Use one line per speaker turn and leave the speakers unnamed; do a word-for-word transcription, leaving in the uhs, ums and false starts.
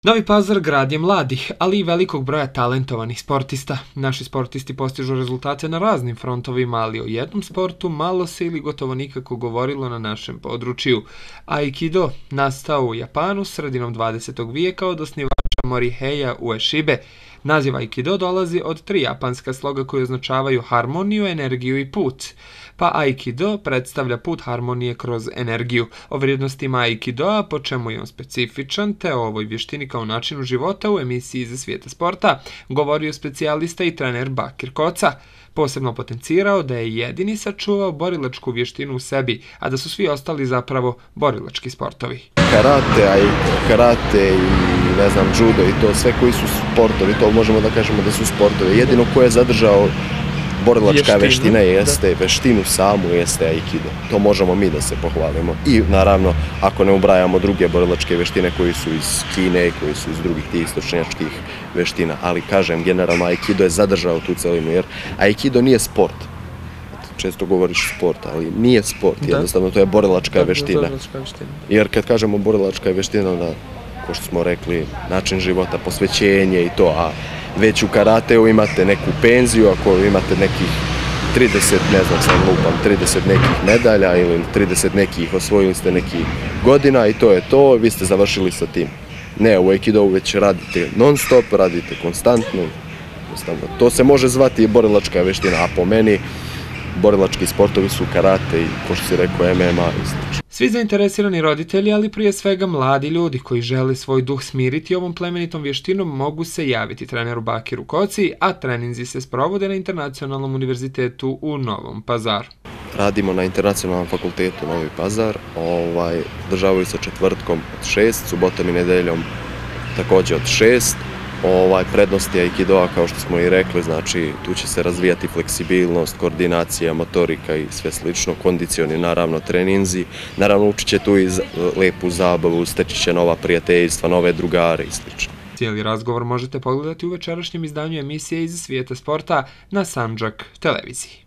Novi Pazar grad je mladih, ali i velikog broja talentovanih sportista. Naši sportisti postižu rezultate na raznim frontovima, ali o jednom sportu malo se ili gotovo nikako govorilo na našem području. Aikido, nastao u Japanu sredinom dvadesetog vijeka od osnivača Moriheija Ueshibe. Naziv Aikido dolazi od tri japanska sloga koji označavaju harmoniju, energiju i put. Pa Aikido predstavlja put harmonije kroz energiju. O vrijednostima Aikidoa, po čemu je on specifičan, te o ovoj vještini kao načinu života u emisiji za svijeta sporta, govorio specijalista i trener Bakir Koca. Posebno potencirao da je jedini sačuvao borilačku vještinu u sebi, a da su svi ostali zapravo borilački sportovi.
Karate, a i karate i ne znam, judo i to, sve koji su sportovi, to možemo da kažemo da su sportovi. Jedino ko je zadržao borilačka veština jeste, veštinu samu jeste Aikido. To možemo mi da se pohvalimo. I naravno, ako ne ubrajamo druge borilačke veštine koji su iz Kine, koji su iz drugih tih istočnjačkih veština. Ali kažem, generalno Aikido je zadržao tu celinu, jer Aikido nije sport. Često govoriš sport, ali nije sport, jednostavno to je borilačka veština. Jer kad kažemo borilačka veština, onda, ko što smo rekli, način života, posvećenje i to, a već u karateu imate neku penziju, ako imate nekih trideset, ne znam sam lupam, trideset nekih medalja ili trideset nekih, osvojili ste nekih godina i to je to, vi ste završili sa tim. Ne, u Aikidou već radite non stop, radite konstantno, to se može zvati borilačka veština, a po meni borilački sportovi su karate i, ko što si rekao, em em a i slično.
Svi zainteresirani roditelji, ali prije svega mladi ljudi koji žele svoj duh smiriti ovom plemenitom vještinom, mogu se javiti treneru Bakiru Koci, a treninzi se sprovode na Internacionalnom univerzitetu u Novom Pazaru.
Radimo na Internacionalnom fakultetu Novi Pazar, ovaj, državaju se četvrtkom od šest, subotom i nedeljom također od šest. Ovaj, prednosti Aikidoa, kao što smo i rekli, znači tu će se razvijati fleksibilnost, koordinacija, motorika i sve slično, kondicioni, naravno treninzi, naravno učit će tu i lepu zabavu, steći će nova prijateljstva, nove drugare i slično.
Cijeli razgovor možete pogledati u večerašnjem izdanju emisije iz svijeta sporta na Sandžak televiziji.